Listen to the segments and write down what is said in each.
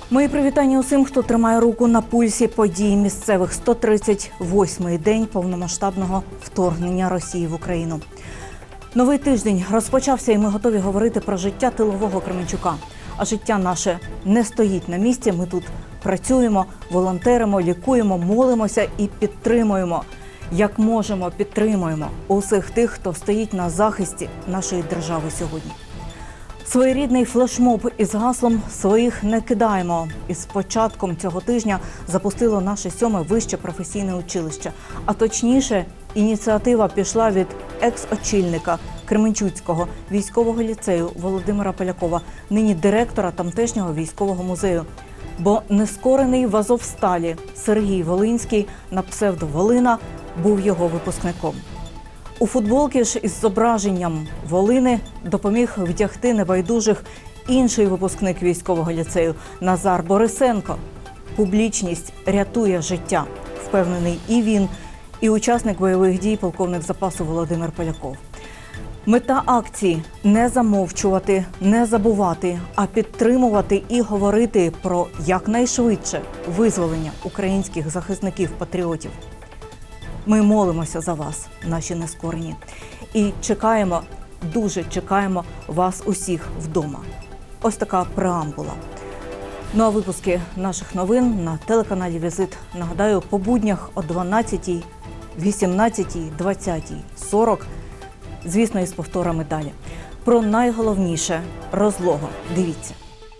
Мої привітання усім, хто тримає руку на пульсі подій місцевих. 138-й день повномасштабного вторгнення Росії в Україну. Новий тиждень розпочався, і ми готові говорити про життя тилового Кременчука. А життя наше не стоїть на місці. Ми тут працюємо, волонтеримо, лікуємо, молимося і підтримуємо. Як можемо, підтримуємо усіх тих, хто стоїть на захисті нашої держави сьогодні. Своєрідний флешмоб із гаслом «Своїх не кидаємо» із початком цього тижня запустило наше 7-ме вище професійне училище. А точніше, ініціатива пішла від екс-очільника Кременчуцького військового ліцею Володимира Полякова, нині директора тамтешнього військового музею. Бо нескорений в Азовсталі Сергій Волинський на псевдо Волина був його випускником. У футболці ж із зображенням Волини допоміг вдягти небайдужих інший випускник військового ліцею Назар Борисенко. Публічність рятує життя, впевнений і він, і учасник бойових дій полковник запасу Володимир Поляков. Мета акції – не замовчувати, не забувати, а підтримувати і говорити про якнайшвидше визволення українських захисників-патріотів. Ми молимося за вас, наші нескорені, і чекаємо, дуже чекаємо вас усіх вдома. Ось така преамбула. Ну а випуски наших новин на телеканалі «Візит», нагадаю, по буднях о 12-й, 18-й, 20-й, 40, звісно, із повторами далі. Про найголовніше – розлого. Дивіться.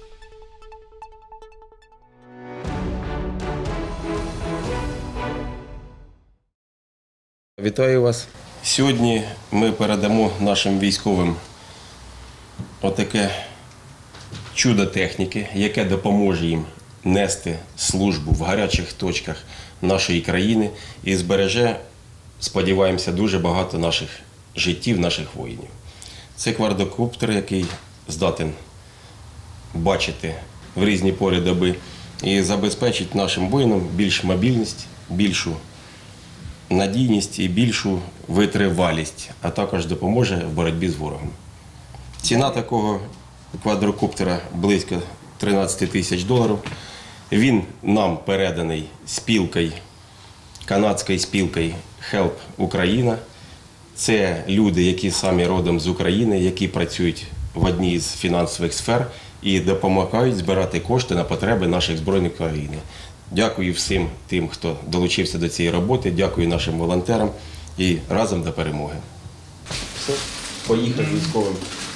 Вітаю вас. Сьогодні ми передамо нашим військовим отаке чудо техніки, яке допоможе їм нести службу в гарячих точках нашої країни і збереже, сподіваємося, дуже багато наших життів, наших воїнів. Це квадрокоптер, який здатен бачити в різні пори доби і забезпечить нашим воїнам більшу мобільність, більшу надійність і більшу витривалість, а також допоможе в боротьбі з ворогом. Ціна такого квадрокоптера близько $13 тисяч. Він нам переданий спілкою, канадською спілкою Help Ukraine. Це люди, які самі родом з України, які працюють в одній з фінансових сфер і допомагають збирати кошти на потреби наших Збройних сил України. Дякую всім тим, хто долучився до цієї роботи, дякую нашим волонтерам і разом до перемоги. Все, поїхали військовим.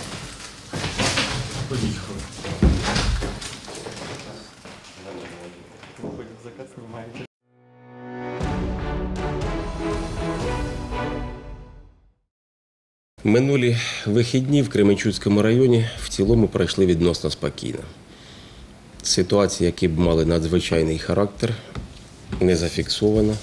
Поїхали. Минулі вихідні в Кременчуцькому районі в цілому пройшли відносно спокійно. Ситуації, які б мали надзвичайний характер, не зафіксовано.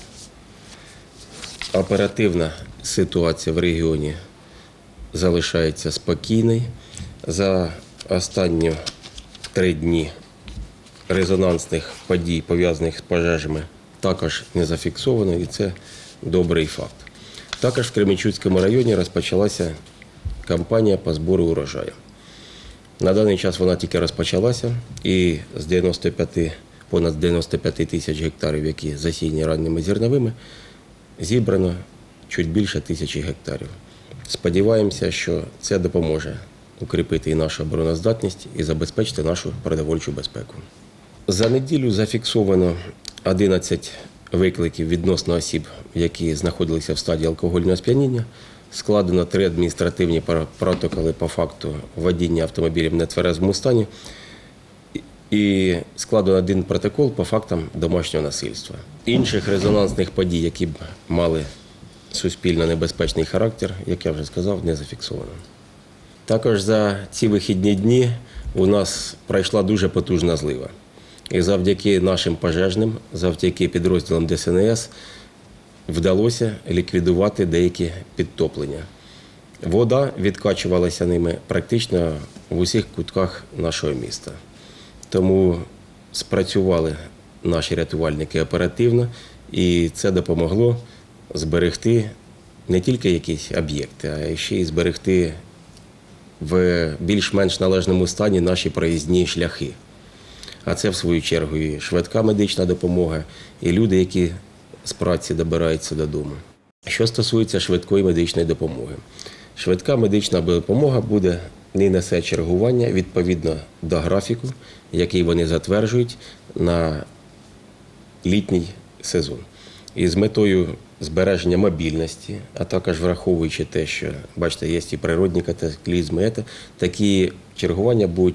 Оперативна ситуація в регіоні залишається спокійною. За останні 3 дні резонансних подій, пов'язаних з пожежами, також не зафіксовано, і це добрий факт. Також в Кременчуцькому районі розпочалася кампанія по збору урожаю. На даний час вона тільки розпочалася, і з понад 95 тисяч гектарів, які засіяні ранніми зерновими, зібрано чуть більше 1000 гектарів. Сподіваємося, що це допоможе укріпити і нашу обороноздатність, і забезпечити нашу продовольчу безпеку. За неділю зафіксовано 11 викликів відносно осіб, які знаходилися в стадії алкогольного сп'яніння. Складено 3 адміністративні протоколи по факту водіння автомобілів в нетверезому стані і складено 1 протокол по фактам домашнього насильства. Інших резонансних подій, які б мали суспільно небезпечний характер, як я вже сказав, не зафіксовано. Також за ці вихідні дні у нас пройшла дуже потужна злива. І завдяки нашим пожежним, завдяки підрозділам ДСНС вдалося ліквідувати деякі підтоплення. Вода відкачувалася ними практично в усіх кутках нашого міста. Тому спрацювали наші рятувальники оперативно, і це допомогло зберегти не тільки якісь об'єкти, а ще й зберегти в більш-менш належному стані наші проїзні шляхи. А це, в свою чергу, і швидка медична допомога, і люди, які з праці добираються додому. Що стосується швидкої медичної допомоги. Швидка медична допомога буде не несе чергування відповідно до графіку, який вони затверджують на літній сезон. І з метою збереження мобільності, а також враховуючи те, що, бачите, є і природні катаклізми, такі чергування будуть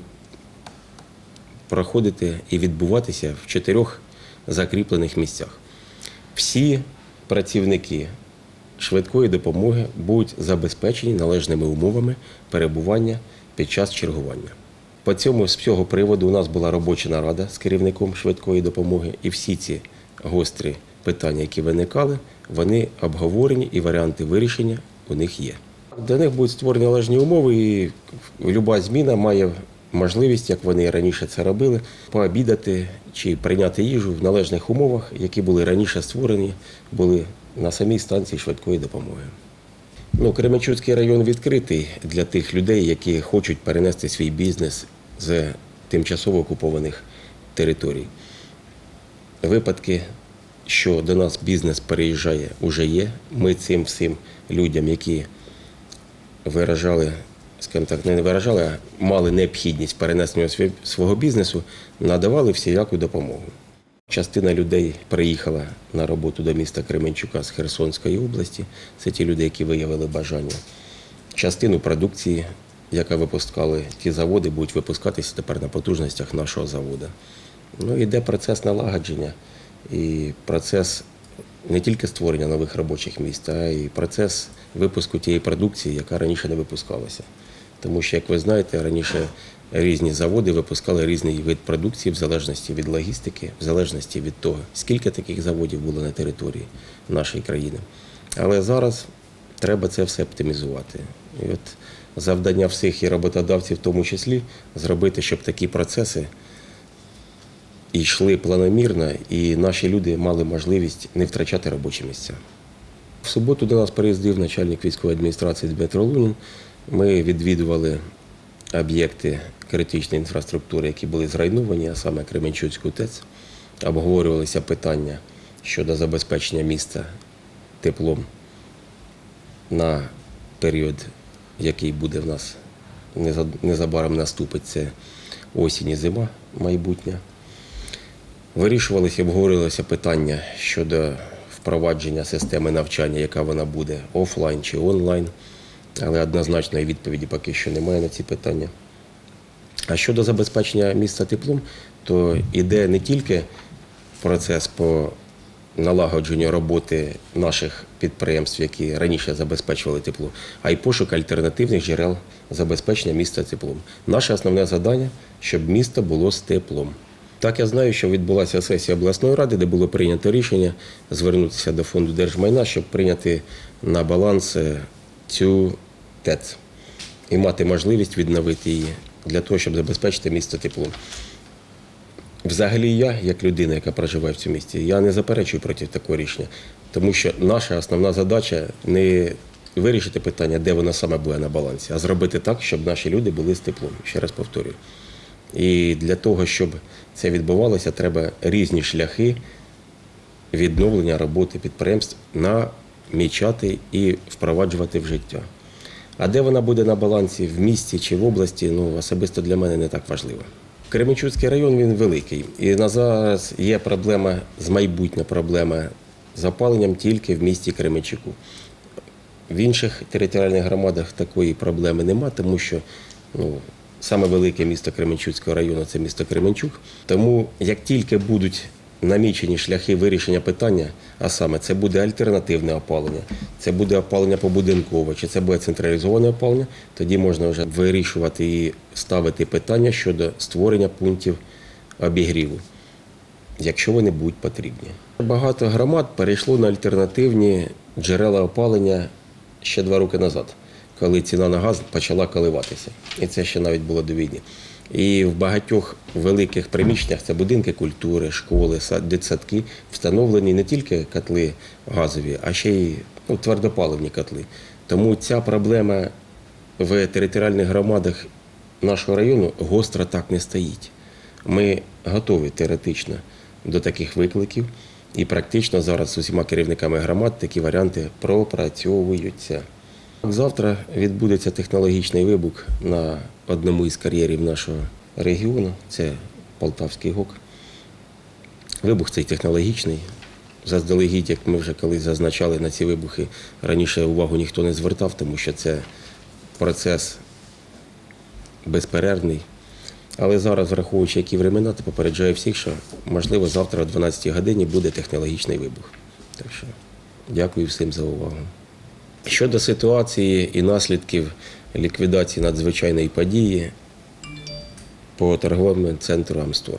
проходити і відбуватися в 4 закріплених місцях. Всі працівники швидкої допомоги будуть забезпечені належними умовами перебування під час чергування. З цього приводу у нас була робоча нарада з керівником швидкої допомоги, і всі ці гострі питання, які виникали, вони обговорені і варіанти вирішення у них є. Для них будуть створені належні умови, і будь-яка зміна має можливість, як вони раніше це робили, пообідати чи прийняти їжу в належних умовах, які були раніше створені, були на самій станції швидкої допомоги. Кременчуцький район відкритий для тих людей, які хочуть перенести свій бізнес з тимчасово окупованих територій. Випадки, що до нас бізнес переїжджає, вже є. Ми цим всім людям, які виражали, скажімо так, не виражали, а мали необхідність перенесення свого бізнесу, надавали всіяку допомогу. Частина людей приїхала на роботу до міста Кременчука з Херсонської області. Це ті люди, які виявили бажання. Частину продукції, яка випускали ті заводи, будуть випускатися тепер на потужностях нашого заводу. Йде процес налагодження і процес не тільки створення нових робочих місць, а й процес випуску тієї продукції, яка раніше не випускалася. Тому що, як ви знаєте, раніше різні заводи випускали різний вид продукції в залежності від логістики, в залежності від того, скільки таких заводів було на території нашої країни. Але зараз треба це все оптимізувати. І завдання всіх і роботодавців в тому числі зробити, щоб такі процеси йшли планомірно і наші люди мали можливість не втрачати робочі місця. В суботу до нас приїздив начальник військової адміністрації Дмитро Лунін. Ми відвідували об'єкти критичної інфраструктури, які були зруйновані, а саме Кременчуцьку ТЕЦ. Обговорювалися питання щодо забезпечення міста теплом на період, який буде в нас незабаром наступить, це осінь і зима майбутня. Вирішувалися і обговорювалися питання щодо впровадження системи навчання, яка вона буде офлайн чи онлайн. Але однозначної відповіді поки що немає на ці питання. А щодо забезпечення міста теплом, то йде не тільки процес по налагодженню роботи наших підприємств, які раніше забезпечували тепло, а й пошук альтернативних джерел забезпечення міста теплом. Наше основне завдання – щоб місто було з теплом. Так, я знаю, що відбулася сесія обласної ради, де було прийнято рішення звернутися до Фонду держмайна, щоб прийняти на баланс цю ТЕЦ і мати можливість відновити її для того, щоб забезпечити місто теплом. Взагалі я, як людина, яка проживає в цьому місті, я не заперечую проти такого рішення, тому що наша основна задача не вирішити питання, де воно саме буде на балансі, а зробити так, щоб наші люди були з теплом. Ще раз повторюю. І для того, щоб це відбувалося, треба різні шляхи відновлення роботи підприємств намічати і впроваджувати в життя. А де вона буде на балансі, в місті чи в області, особисто для мене не так важливо. Кременчуцький район, він великий. І на зараз є проблема, майбутня проблема з опаленням тільки в місті Кременчуку. В інших територіальних громадах такої проблеми нема, тому що саме велике місто Кременчуцького району – це місто Кременчук. Тому як тільки будуть намічені шляхи вирішення питання, а саме це буде альтернативне опалення, це буде опалення побудинкове, чи це буде централізоване опалення, тоді можна вже вирішувати і ставити питання щодо створення пунктів обігріву, якщо вони будуть потрібні. Багато громад перейшло на альтернативні джерела опалення ще 2 роки назад, коли ціна на газ почала коливатися. І це ще навіть було до війни. І в багатьох великих приміщеннях, це будинки культури, школи, дитсадки, встановлені не тільки котли газові, а ще й твердопаливні котли. Тому ця проблема в територіальних громадах нашого району гостро так не стоїть. Ми готові теоретично до таких викликів і практично зараз з усіма керівниками громад такі варіанти пропрацьовуються. Завтра відбудеться технологічний вибух на одному із кар'єрів нашого регіону, це Полтавський ГОК. Вибух цей технологічний. Заздалегідь, як ми вже колись зазначали, на ці вибухи раніше увагу ніхто не звертав, тому що це процес безперервний. Але зараз, враховуючи, які времена, то попереджаю всіх, що, можливо, завтра о 12-й годині буде технологічний вибух. Так що дякую всім за увагу. Щодо ситуації і наслідків ліквідації надзвичайної події по торговому центру Амстор.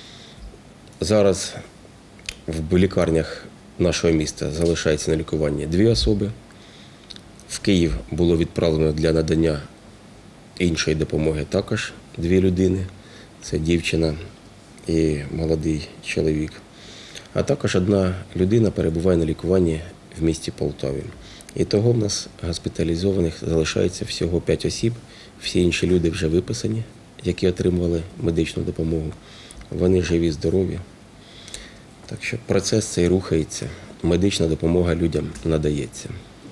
Зараз в лікарнях нашого міста залишається на лікуванні 2 особи. В Київ було відправлено для надання іншої допомоги також 2 людини. Це дівчина і молодий чоловік. А також 1 людина перебуває на лікуванні в місті Полтаві. І того в нас госпіталізованих залишається всього 5 осіб. Всі інші люди вже виписані, які отримували медичну допомогу. Вони живі, здорові. Так що процес цей рухається. Медична допомога людям надається.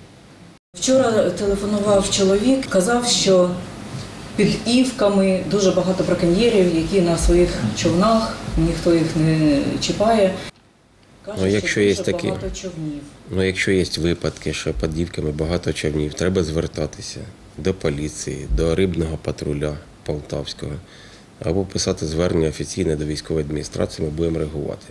Вчора телефонував чоловік, казав, що під Івками дуже багато браконьєрів, які на своїх човнах, ніхто їх не чіпає. Каже, що дуже багато човнів. Якщо є випадки, що під Івками багато човнів, треба звертатися до поліції, до рибного патруля Полтавського, або писати звернення офіційне до військової адміністрації, ми будемо реагувати.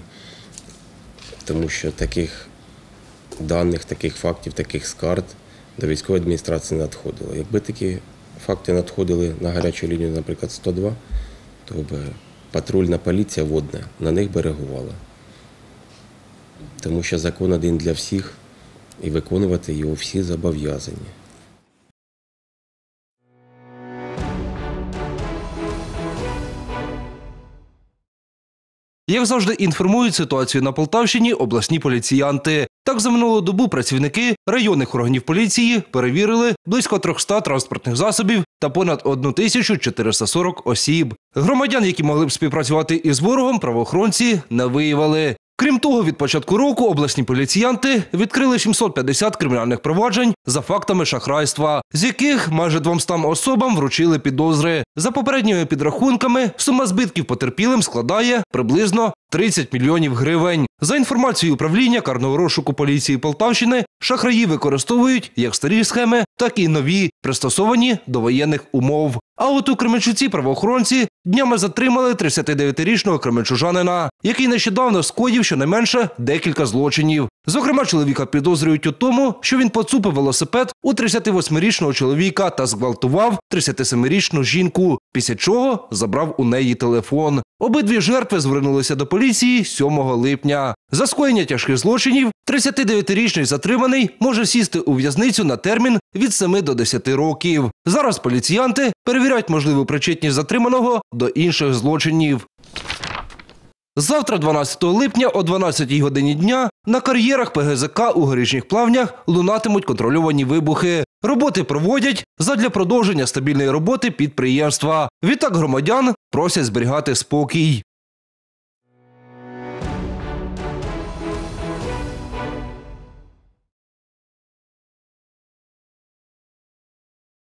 Тому що таких даних, таких фактів, таких скарг до військової адміністрації не надходило. Якби такі факти надходили на гарячу лінію, наприклад, 102, то б патрульна поліція водна на них би реагувала. Тому що закон один для всіх, і виконувати його всі зобов'язані. Як завжди інформують ситуацію на Полтавщині обласні поліціянти. Так, за минулу добу працівники районних органів поліції перевірили близько 300 транспортних засобів та понад 1440 осіб. Громадян, які могли б співпрацювати із ворогом, правоохоронці не виявили. Крім того, від початку року обласні поліціянти відкрили 750 кримінальних проваджень за фактами шахрайства, з яких майже 200 особам вручили підозри. За попередніми підрахунками, сума збитків потерпілим складає приблизно 30 мільйонів гривень. За інформацією управління карного розшуку поліції Полтавщини, шахраї використовують як старі схеми, так і нові, пристосовані до воєнних умов. А от у Кременчуці правоохоронці днями затримали 39-річного кременчужанина, який нещодавно скоїв щонайменше декілька злочинів. Зокрема, чоловіка підозрюють у тому, що він поцупив велосипед у 38-річного чоловіка та зґвалтував 37-річну жінку, після чого забрав у неї телефон. Обидві жертви звернулися до поліції 7 липня. За скоєння тяжких злочинів 39-річний затриманий може сісти у в'язницю на термін від 7 до 10 років. Зараз поліціянти перевіряють можливу причетність затриманого до інших злочинів. Завтра, 12 липня, о 12-й годині дня, на кар'єрах ПГЗК у Горішніх Плавнях лунатимуть контрольовані вибухи. Роботи проводять задля продовження стабільної роботи підприємства. Відтак громадян просять зберігати спокій.